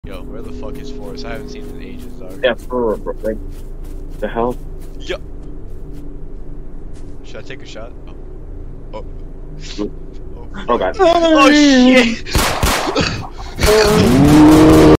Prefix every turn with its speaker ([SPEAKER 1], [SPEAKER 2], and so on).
[SPEAKER 1] Yo, where the fuck is Forrest? I haven't seen him in ages, dog.
[SPEAKER 2] Yeah, for like the hell.
[SPEAKER 1] Yo. Should I take a shot? Oh.
[SPEAKER 2] Oh god.
[SPEAKER 1] Oh shit!